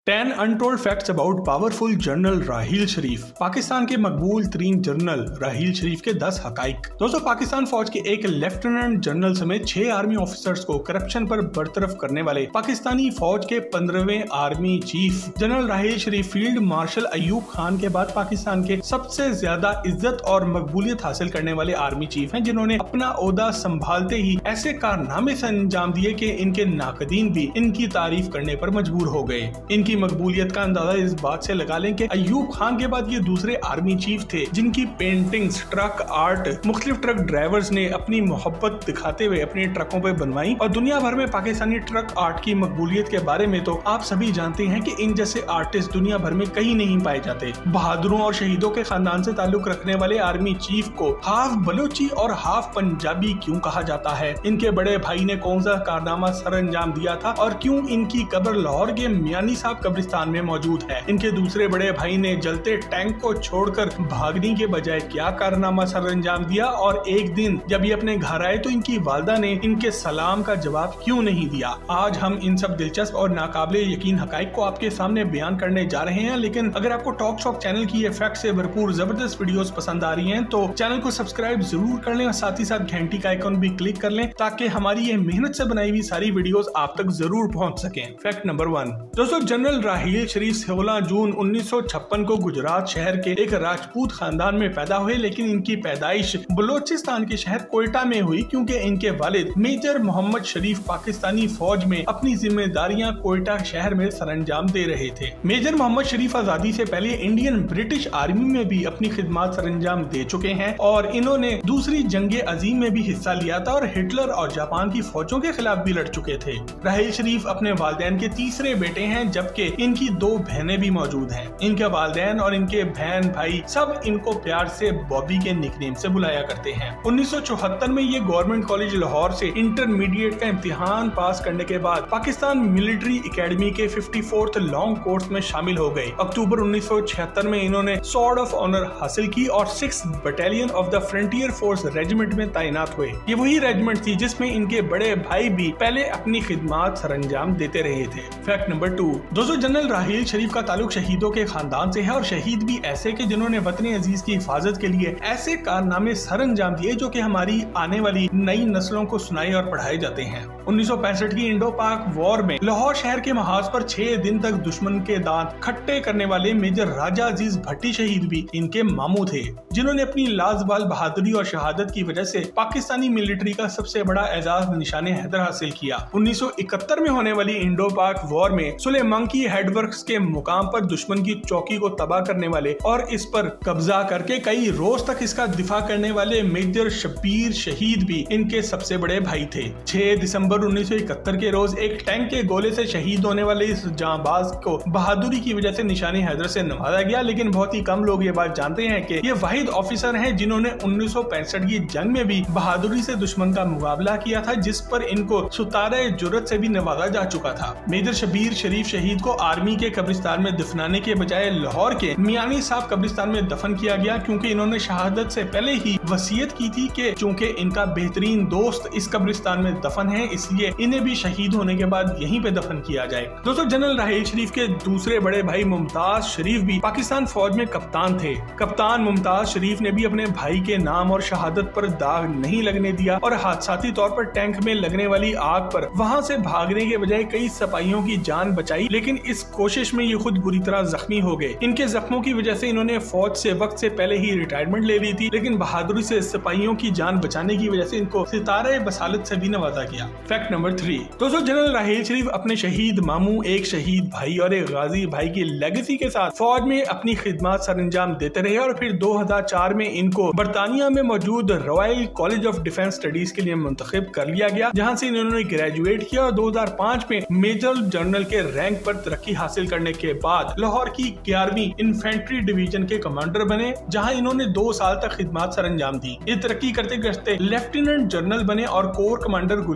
10 untold facts about powerful general Raheel Sharif. Pakistan के मकबूल तरीन जनरल राहील शरीफ के 10 हकाइक। दोस्तों, पाकिस्तान फौज के एक लेफ्टिनेंट जनरल समेत 6 आर्मी ऑफिसर्स को करप्शन पर बरतरफ करने वाले पाकिस्तानी फौज के 15वें army chief general Raheel Sharif field marshal Ayub Khan के बाद पाकिस्तान के सबसे ज्यादा इज्जत और मकबूलियत हासिल करने वाले आर्मी चीफ हैं, जिन्होंने अपना ओहदा संभालते ही ऐसे कारनामे से अंजाम दिए कि इनके नाकदीन भी इनकी तारीफ करने पर मजबूर हो गए। इनकी मकबूलियत का अंदाजा इस बात से लगा लें कि अयूब खान के बाद ये दूसरे आर्मी चीफ थे जिनकी पेंटिंग्स, ट्रक आर्ट मुख्तलिफ ट्रक ड्राइवर्स ने अपनी मोहब्बत दिखाते हुए अपने ट्रकों पे बनवाई। और दुनिया भर में पाकिस्तानी ट्रक आर्ट की मकबूलियत के बारे में तो आप सभी जानते हैं कि इन जैसे आर्टिस्ट दुनिया भर में कहीं नहीं पाए जाते। बहादुरों और शहीदों के खानदान से ताल्लुक रखने वाले आर्मी चीफ को हाफ बलोची और हाफ पंजाबी क्यों कहा जाता है? इनके बड़े भाई ने कौन सा कारनामा सर अंजाम दिया था और क्यों इनकी कब्र लाहौर के मियानी साहब कब्रिस्तान में मौजूद है? इनके दूसरे बड़े भाई ने जलते टैंक को छोड़कर भागने के बजाय क्या कारनामा सर अंजाम दिया? और एक दिन जब ये अपने घर आए तो इनकी वालदा ने इनके सलाम का जवाब क्यों नहीं दिया? आज हम इन सब दिलचस्प और नाकाबिले यकीन हकाइक को आपके सामने बयान करने जा रहे हैं। लेकिन अगर आपको टॉक शॉक चैनल की ये फैक्ट से भरपूर जबरदस्त वीडियोस पसंद आ रही हैं तो चैनल को सब्सक्राइब जरूर कर लें और साथ ही साथ घंटी का आइकॉन भी क्लिक कर लें ताकि हमारी ये मेहनत से बनाई हुई सारी वीडियोस आप तक जरूर पहुंच सकें। Fact number 1। दोस्तों, जनरल राहील शरीफ 16 जून 1956 को गुजरात शहर के एक राजपूत खानदान में पैदा हुए, लेकिन इनकी पैदाइश बलोचिस्तान के शहर कोयटा में हुई क्योंकि इनके वालिद मेजर मोहम्मद शरीफ पाकिस्तानी फौज में अपनी जिम्मेदारियां कोयटा शहर में सरंजाम दे रहे थे। मेजर मोहम्मद शरीफ आजादी से पहले इंडियन ब्रिटिश आर्मी में भी अपनी खिदमत सरंजाम दे चुके हैं और इन्होंने दूसरी जंगे अजीम में भी हिस्सा लिया था और हिटलर और जापान की फौजों के खिलाफ भी लड़ चुके थे। राहील शरीफ अपने वालिदैन के तीसरे बेटे हैं, जबकि इनकी 2 बहनें भी मौजूद हैं। इनके वालिदैन और इनके बहन भाई सब इनको प्यार से बॉबी के निकनेम से बुलाया करते हैं। 1974 में ये गवर्नमेंट कॉलेज लाहौर से इंटरमीडिएट का इम्तिहान पास करने के बाद पाकिस्तान मिलिट्री एकेडमी के 54th लॉन्ग कोर्स में शामिल हो गए। अक्टूबर 1976 में इन्होंने सॉर्ड ऑफ ऑनर हासिल की और 6th battalion of the frontier force regiment में तैनात हुए। ये वही रेजिमेंट थी जिसमें इनके बड़े भाई भी पहले अपनी खिदमत सरंजाम देते रहे थे। Fact number 2। दोस्तों, जनरल राहील शरीफ का ताल्लुक शहीदों के खानदान से है और शहीद भी ऐसे के जिन्होंने वतन अजीज की हिफाजत के लिए ऐसे कारनामे सर अंजाम दिए जो कि हमारी आने वाली नई नस्लों को सुनाए और पढ़ाए जाते हैं। 1965 की इंडो पाक वॉर में लाहौर शहर के महाज पर 6 दिन तक दुश्मन के दांत खट्टे करने वाले मेजर राजा अजीज भट्टी शहीद भी इनके मामू थे, जिन्होंने अपनी लाजवाल बहादुरी और शहादत की वजह से पाकिस्तानी मिलिट्री का सबसे बड़ा एजाज निशाने हैदर हासिल किया। 1971 में होने वाली इंडो पाक वॉर में सुलेमांकी हेडवर्क्स के मुकाम पर दुश्मन की चौकी को तबाह करने वाले और इस पर कब्जा करके कई रोज तक इसका दिफा करने वाले मेजर शब्बीर शहीद भी इनके सबसे बड़े भाई थे। 6 दिसंबर 1971 के रोज एक टैंक के गोले से शहीद होने वाले इस जांबाज को बहादुरी की वजह से निशाने हैदर से नवाजा गया, लेकिन बहुत ही कम लोग ये बात जानते हैं कि ये वाहिद ऑफिसर हैं जिन्होंने 1965 की जंग में भी बहादुरी से दुश्मन का मुकाबला किया था, जिस पर इनको सुतारे जुर्रत से भी नवाजा जा चुका था। मेजर शब्बीर शरीफ शहीद को आर्मी के कब्रिस्तान में दफनाने के बजाय लाहौर के मियानी साहब कब्रिस्तान में दफन किया गया क्योंकि इन्होंने शहादत से पहले ही वसीयत की थी कि चूंकि इनका बेहतरीन दोस्त इस कब्रिस्तान में दफन है, इसलिए इन्हें भी शहीद होने के बाद यहीं पे दफन किया जाए। दोस्तों, जनरल राहील शरीफ के दूसरे बड़े भाई मुमताज शरीफ भी पाकिस्तान फौज में कप्तान थे। कप्तान मुमताज शरीफ ने भी अपने भाई के नाम और शहादत पर दाग नहीं लगने दिया और हादसाती तौर पर टैंक में लगने वाली आग पर वहां से भागने के बजाय कई सिपाहियों की जान बचाई, लेकिन इस कोशिश में ये खुद बुरी तरह जख्मी हो गए। इनके जख्मों की वजह से इन्होंने फौज से वक्त से पहले ही रिटायरमेंट ले ली थी, लेकिन बहादुरी से सिपाहियों की जान बचाने की वजह से इनको सितारे बसालत से भी नवाजा गया। Fact number 3। दोस्तों, जनरल राहील शरीफ अपने शहीद मामू, एक शहीद भाई और एक गाजी भाई की लेगेसी के साथ फौज में अपनी खिदमत सरंजाम देते रहे और फिर 2004 में इनको बर्तानिया में मौजूद royal college of defence studies के लिए मुंतखब कर लिया गया, जहां से इन्होंने ग्रेजुएट किया और 2005 में मेजर जनरल के रैंक पर तरक्की हासिल करने के बाद लाहौर की 11वीं इन्फेंट्री डिवीजन के कमांडर बने, जहां इन्होंने 2 साल तक खिदमत सरंजाम दी। ये तरक्की करते करते लेफ्टिनेंट जनरल बने और कोर कमांडर गुजरांवाला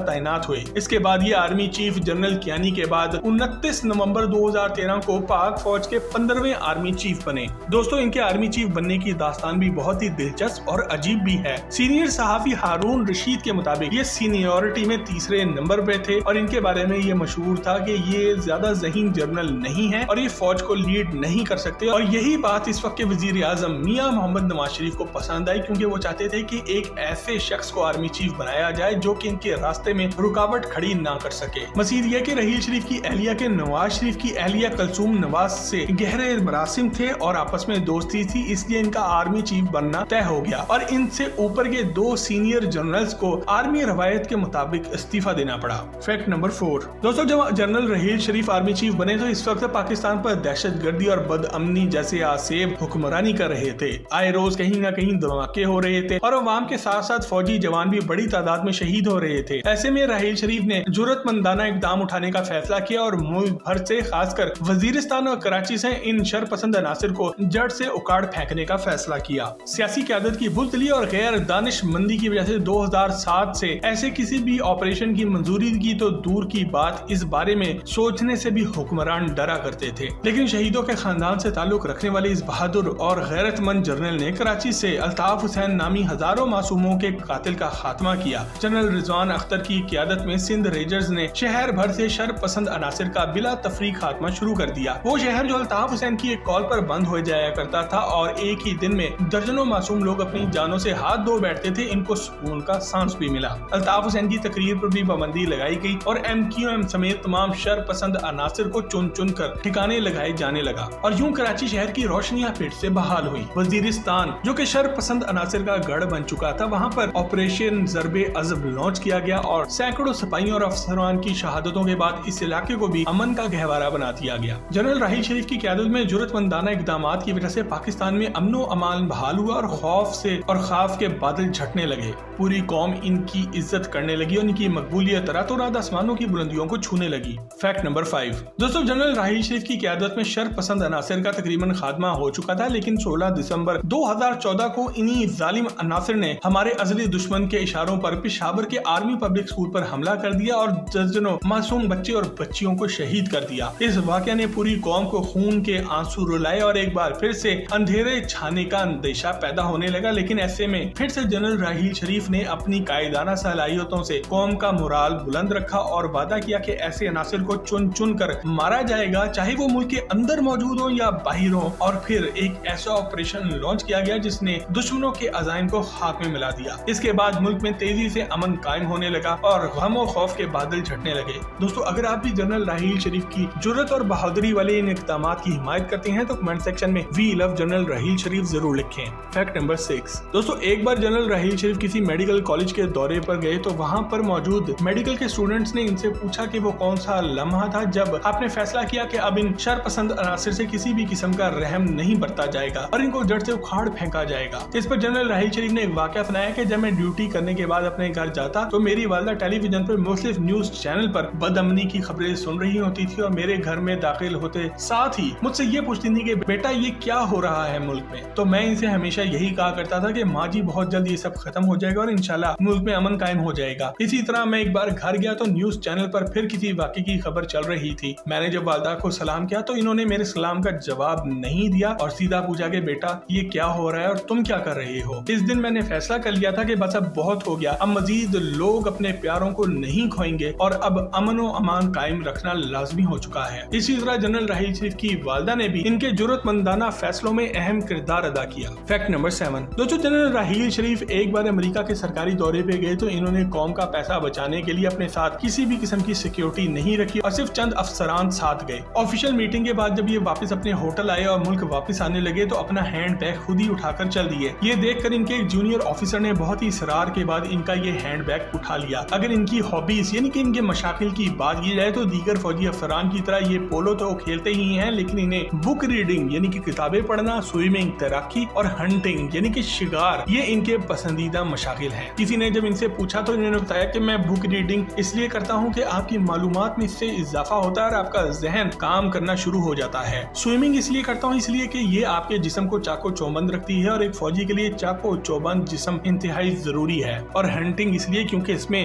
तैनात हुए। इसके बाद ये आर्मी चीफ जनरल कियानी के बाद 29 नवंबर 2013 को पाक फौज के 15वें आर्मी चीफ बने। दोस्तों, इनके आर्मी चीफ बनने की दास्तान भी बहुत ही दिलचस्प और अजीब भी है। सीनियर सहाफी हारून रशीद के मुताबिक ये सीनियोरिटी में तीसरे नंबर पे थे और इनके बारे में ये मशहूर था कि ये ज्यादा ज़हीन जनरल नहीं है और ये फौज को लीड नहीं कर सकते। और यही बात इस वक्त के वजीर आजम मियां मोहम्मद नवाज शरीफ को पसंद आई, क्योंकि वो चाहते थे कि एक ऐसे शख्स को आर्मी चीफ बनाया जाए जो कि इनके रास्ते में रुकावट खड़ी ना कर सके। मजीद यह कि रहील शरीफ की अहलिया के नवाज शरीफ की अहलिया कलसूम नवाज से गहरे मरासिम थे और आपस में दोस्ती थी, इसलिए इनका आर्मी चीफ बनना तय हो गया और इनसे ऊपर के 2 सीनियर जनरल्स को आर्मी रवायत के मुताबिक इस्तीफा देना पड़ा। Fact number 4। दोस्तों, जब general Raheel Sharif army chief बने तो इस वक्त पाकिस्तान पर दहशतगर्दी और बदअमनी जैसे आसेब हुक्मरानी कर रहे थे। आए रोज कहीं न कहीं धमाके हो रहे थे और अवाम के साथ साथ फौजी जवान भी बड़ी तादाद में शहीद हो रहे थे। ऐसे में रहील शरीफ ने जुर्रतमंदाना इकदाम उठाने का फैसला किया और मुल्क भर से, खासकर वजीरिस्तान और कराची से इन शरपसंद अनासिर को जड़ से उखाड़ फेंकने का फैसला किया। सियासी क़यादत की बुज़दिली और गैर दानिशमंदी की वजह से 2007 से ऐसे किसी भी ऑपरेशन की मंजूरी की तो दूर की बात, इस बारे में सोचने से भी हुक्मरान डरा करते थे। लेकिन शहीदों के खानदान से ताल्लुक रखने वाले इस बहादुर और गैरतमंद जनरल ने कराची से अल्ताफ हुसैन नामी हजारों मासूमों के कातिल का खात्मा किया। जनरल रिजवान अख्तर की क़यादत में सिंध रेंजर्स ने शहर भर से शरपसंद अनासिर का बिला तफरीक खात्मा शुरू कर दिया। वो शहर जो अल्ताफ हुसैन की एक कॉल पर बंद हो जाया करता था और एक ही दिन में दर्जनों मासूम लोग अपनी जानों से हाथ धो बैठते थे, इनको सुकून का सांस भी मिला। अल्ताफ हुसैन की तकरीर पर भी पाबंदी लगाई गई और MQM समेत तमाम शरपसंद अनासिर को चुन चुन कर ठिकाने लगाए जाने लगा और यूं कराची शहर की रोशनियां फिर से बहाल हुई। वजीरिस्तान जो कि शरपसंद अनासिर का गढ़ बन चुका था, वहाँ पर ऑपरेशन ज़रबे अज़ब लॉन्च किया गया और सैकड़ों सिपाहियों और अफसरान की शहादतों के बाद इस इलाके को भी अमन का गहवारा बना दिया गया। जनरल राहील शरीफ की क़यादत में जुर्रतमंदाना इक़दामात की वजह से पाकिस्तान में अमनो अमान बहाल हुआ और खौफ के बादल झटने लगे। पूरी कौम इनकी इज्जत करने लगी और इनकी मकबूलियत रातों रात आसमानों की बुलंदियों को छूने लगी। Fact number 5। दोस्तों, जनरल राहील शरीफ की क़यादत में शरपसंद अनासिर का तकरीबन खात्मा हो चुका था, लेकिन 16 दिसंबर 2014 को इन्हीं जालिम अनासिर ने हमारे अज़ली दुश्मन के इशारों पर पेशावर के आर्मी पब्लिक स्कूल पर हमला कर दिया और दर्जनों मासूम बच्चे और बच्चियों को शहीद कर दिया। इस वाक़या ने पूरी कौम को खून के आंसू रुलाए और एक बार फिर से अंधेरे छाने का अंदेशा पैदा होने लगा। लेकिन ऐसे में फिर से जनरल राहील शरीफ ने अपनी कायदाना सलाहियतों से कौम का मोराल बुलंद रखा और वादा किया कि ऐसे अनासिर को चुन चुन कर मारा जाएगा, चाहे वो मुल्क के अंदर मौजूद हो या बाहर हो। और फिर एक ऐसा ऑपरेशन लॉन्च किया गया जिसने दुश्मनों के अज़ाइम को खाक में मिला दिया। इसके बाद मुल्क में तेजी से अमन कायम होने लगा और गम और खौफ के बादल छटने लगे। दोस्तों, अगर आप भी जनरल राहील शरीफ की जुर्रत और बहादुरी वाले इन इक़दामात की हिमायत करते हैं तो कमेंट सेक्शन में we love general Raheel Sharif जरूर लिखें। Fact number 6। दोस्तों, एक बार जनरल राहील शरीफ किसी मेडिकल कॉलेज के दौरे पर गए तो वहाँ पर मौजूद मेडिकल के स्टूडेंट्स ने इनसे पूछा कि वो कौन सा लम्हा था जब आपने फैसला किया कि अब इन शरपसंद अनासिर से किसी भी किस्म का रहम नहीं बरता जाएगा और इनको जड़ से उखाड़ फेंका जाएगा। इस पर जनरल राहील शरीफ ने एक वाकया सुनाया कि जब मैं ड्यूटी करने के बाद अपने घर जाता तो मेरी वालिदा टेलीविजन पर मुख्तलिफ न्यूज चैनल पर बदअमनी की खबरें सुन रही होती थी और मेरे घर में दाखिल होते साथ ही मुझसे ये पूछती थी कि बेटा ये क्या हो रहा है मुल्क में। तो मैं इनसे हमेशा यही कहा करता था कि माँ जी बहुत जल्द ये सब खत्म हो जाएगा और इंशाल्लाह मुल्क में अमन कायम हो जाएगा। इसी तरह मैं एक बार घर गया तो न्यूज चैनल पर फिर किसी वाक़े की खबर चल रही थी। मैंने जब वालिदा को सलाम किया तो इन्होंने मेरे सलाम का जवाब नहीं दिया और सीधा पूछा कि बेटा ये क्या हो रहा है और तुम क्या कर रहे हो। इस दिन मैंने फैसला कर लिया था कि बस अब बहुत हो गया, अब मजीद लोग अपने प्यारों को नहीं खोएंगे और अब अमन व अमान कायम रखना लाजमी हो चुका है। इसी तरह जनरल राहील शरीफ की वालिदा ने भी इनके जुर्रतमंदाना फैसलों में अहम किरदार अदा किया। Fact number 7। दोस्तों, जनरल राहील शरीफ एक बार अमेरिका के सरकारी दौरे पे गए तो इन्होंने कौम का पैसा बचाने के लिए अपने साथ किसी भी किस्म की सिक्योरिटी नहीं रखी और सिर्फ चंद अफसरान साथ गए। ऑफिशियल मीटिंग के बाद जब ये वापस अपने होटल आए और मुल्क वापस आने लगे तो अपना हैंड बैग खुद ही उठाकर चल दिए। ये देखकर इनके एक जूनियर ऑफिसर ने बहुत ही इसरार के बाद इनका ये हैंड बैग उठा लिया। अगर इनकी हॉबीज यानी कि इनके मशाकिल की बात की जाए तो दीगर फौजी अफसरान की तरह ये पोलो तो खेलते ही हैं, लेकिन इन्हें बुक रीडिंग यानी कि किताबें पढ़ना, स्विमिंग, तैराकी और हंटिंग यानी कि शिकार ये इनके पसंदीदा मशाकिल हैं। किसी ने जब इनसे पूछा तो इन्होंने बताया कि मैं बुक रीडिंग इसलिए करता हूँ कि आपकी मालूमात में इससे इजाफा होता है और आपका जहन काम करना शुरू हो जाता है। स्विमिंग इसलिए करता हूँ इसलिए कि ये आपके जिस्म को चाको चौबंद रखती है और एक फौजी के लिए चाको चौबंद जिस्म इंतहाई जरूरी है। और हंटिंग इसलिए क्योंकि इसमें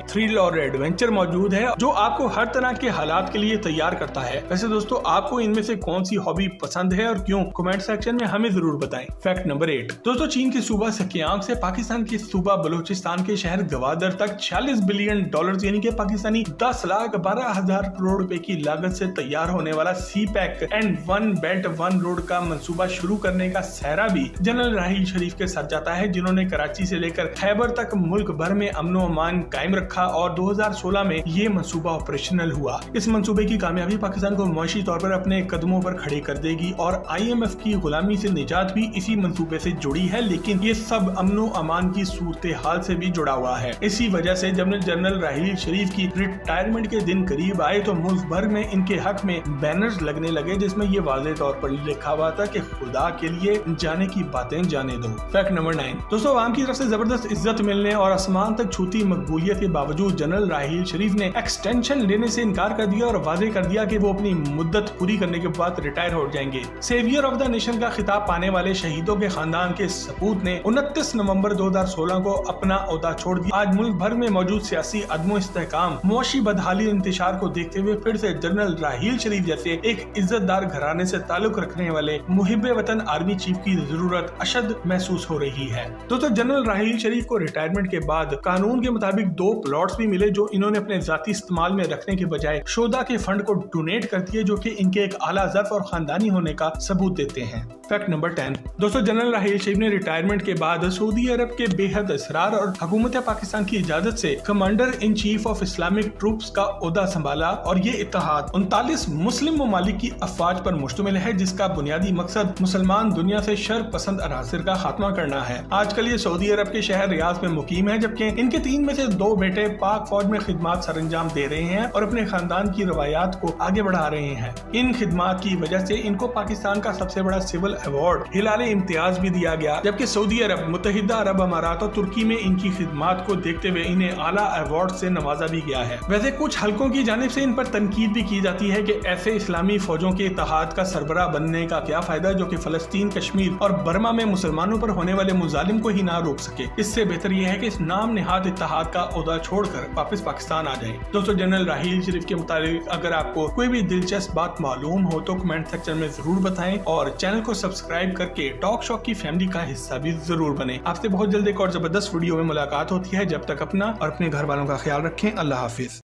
थ्रिल और एडवेंचर मौजूद है जो आपको हर तरह के हालात के लिए तैयार करता है। वैसे दोस्तों आपको इनमें से कौन सी हॉबी पसंद है और क्यों, कमेंट सेक्शन में हमें जरूर बताएं। फैक्ट नंबर 8 दोस्तों, चीन के सूबा सिकियांग से पाकिस्तान के सूबा बलूचिस्तान के शहर गवादर तक 46 बिलियन डॉलर यानी कि पाकिस्तानी 10,12,000 करोड़ रुपए की लागत से तैयार होने वाला CPEC and one belt one road का मंसूबा शुरू करने का सहरा भी जनरल राहील शरीफ के साथ जाता है, जिन्होंने कराची से लेकर खैबर तक मुल्क भर में अमनो अमान कायम रखा और 2016 में ये मंसूबा ऑपरेशनल हुआ। इस मंसूबे की कामयाबी पाकिस्तान को मुआशी तौर पर अपने कदमों पर खड़े कर देगी और IMF की गुलामी से निजात भी इसी मंसूबे से जुड़ी है, लेकिन ये सब अमनो अमान की सूरत हाल से भी जुड़ा हुआ है। इसी वजह से जब जनरल राहील शरीफ की रिटायरमेंट के दिन करीब आए तो मुल्क भर में इनके हक में बैनर्स लगने लगे जिसमें ये वाज़ेह तौर पर लिखा हुआ था कि खुदा के लिए जाने की बातें जाने दो। फैक्ट नंबर 9 दोस्तों, आवाम की तरफ से जबरदस्त इज्जत मिलने और आसमान तक छूती मकबूलियत के बावजूद जनरल राहील शरीफ ने एक्सटेंशन लेने से इनकार कर दिया और वाज़ेह कर दिया कि वो अपनी मुद्दत पूरी करने के बाद रिटायर हो जाएंगे। सेवियर ऑफ द नेशन का खिताब पाने वाले शहीदों के खानदान के सपूत ने 29 नवंबर 2016 को अपना ओहदा छोड़ दिया। आज मुल्क भर में मौजूद सियासी अदमो इस्तेहकाम, मुआशी बदहाली इंतशार को देखते हुए फिर से जनरल राहील शरीफ जैसे एक इज्जतदार घराने से ताल्लुक रखने वाले मुहिब्बे वतन आर्मी चीफ की जरूरत अशद महसूस हो रही है। दोस्तों, जनरल राहील शरीफ को रिटायरमेंट के बाद कानून के मुताबिक 2 प्लॉट्स भी मिले जो इन्होंने अपने जाती इस्तेमाल में रखने के बजाय शोधा के फंड को डोनेट कर दिए, जो कि इनके एक आला ज़र्फ और खानदानी होने का सबूत देते हैं। फैक्ट नंबर 10 दोस्तों, जनरल राहील शरीफ ने रिटायरमेंट के बाद सऊदी अरब के बेहद असरार और हुकूमत पाकिस्तान की इजाजत से commander in chief of Islamic troops का ओहदा संभाला और ये इत्तेहाद 39 मुस्लिम ममालिक की अफवाज पर मुश्तमिल है, जिसका बुनियादी मकसद मुसलमान दुनिया से शर पसंद अनासिर का खात्मा करना है। आजकल ये सऊदी अरब के शहर रियाद में मुकीम है, जबकि इनके 3 में से 2 बेटे पाक फौज में खिदमत सरअंजाम दे रहे हैं और अपने खानदान की रवायात को आगे बढ़ा रहे हैं। इन खिदमत की वजह से इनको पाकिस्तान का सबसे बड़ा सिविल अवार्ड हिलाल इम्तियाज भी दिया गया, जबकि सऊदी अरब, मुत्तहिदा अरब अमारात और तुर्की में इनकी खिदमत को देखते हुए इन्हें आला अवार्ड से नवाजा भी गया है। वैसे कुछ हलकों की जानिब से इन पर तनकीद भी की जाती है कि ऐसे इस्लामी फौजों के इत्तेहाद का सरबराह बनने का क्या फायदा जो कि फलस्तीन, कश्मीर और बर्मा में मुसलमानों पर होने वाले मुजालिम को ही ना रोक सके। इससे बेहतर यह है कि इस नाम निहाद इत्तेहाद का ओहदा छोड़कर वापस पाकिस्तान आ जाए। दोस्तों, जनरल राहील शरीफ के मुताबिक अगर आपको कोई भी दिलचस्प बात मालूम हो तो कमेंट सेक्शन में जरूर बताएं और चैनल को सब्सक्राइब करके टॉक शॉक की फैमिली का हिस्सा भी जरूर बने। आपसे बहुत जल्द एक और जबरदस्त वीडियो में मुलाकात होती है। जब तक अपना और अपने घर वालों का ख्याल रखें। अल्लाह हाफिज।